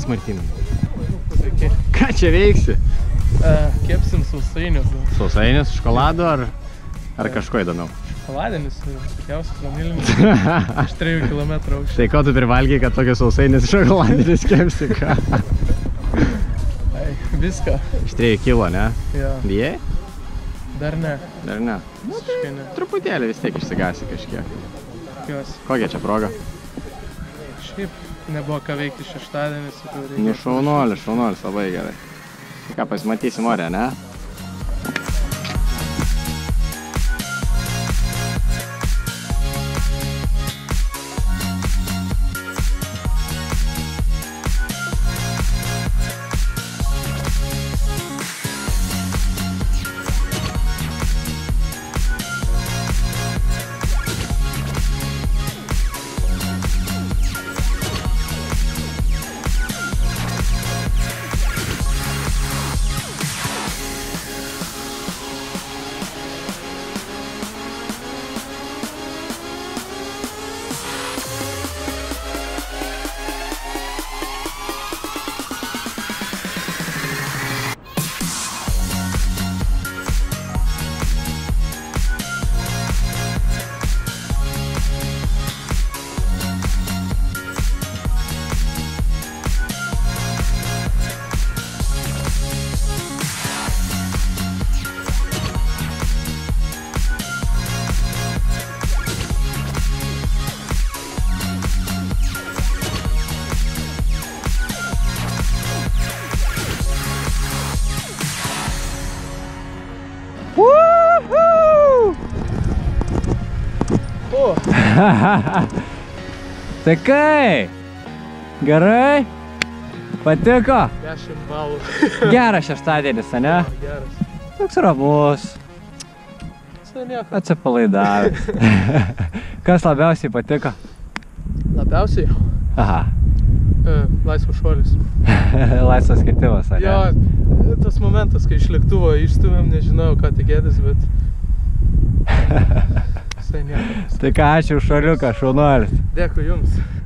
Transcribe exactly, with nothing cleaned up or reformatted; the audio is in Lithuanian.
Labas, Martynai. Sveiki. Ką čia veiksi? Kepsim sausainius. Sausainius, šokolado ar, ar kažko įdomiau? Šokoladinis, kiausias vanilinis. Iš trijų kilometrų aukščiau. Tai ko tu privalgiai, kad tokius sausainius šokoladinis kepsi, ką? Ai, viską. Iš trijų kilo, ne? Jo. Bijai? Dar ne. Dar ne? Nu, tai ne. Truputėlį vis tiek išsigasi kažkiek. Tikiuosi. Kokia čia proga? Šiaip nebuvo ką veikti šeštadienis. Nu, šaunuolis, šaunuolis, labai gerai. Tai ką, pasimatysim ore, ne? Tai kai? Gerai? Patiko? dešimt balų. Geras šeštadienis, ane? Geras. Toks ramus. Nieko. Atsipalaidavęs. Kas labiausiai patiko? Labiausiai? Aha. E, laisvas šuolis. Laisvas kitimas, ane? Jo, tas momentas, kai iš lėktuvo išstumėm, nežinojau, ką tikėtis, bet... Visai nieko. Tai ką, ačiū už šuoliuką, šaunuolis. Dėkui jums.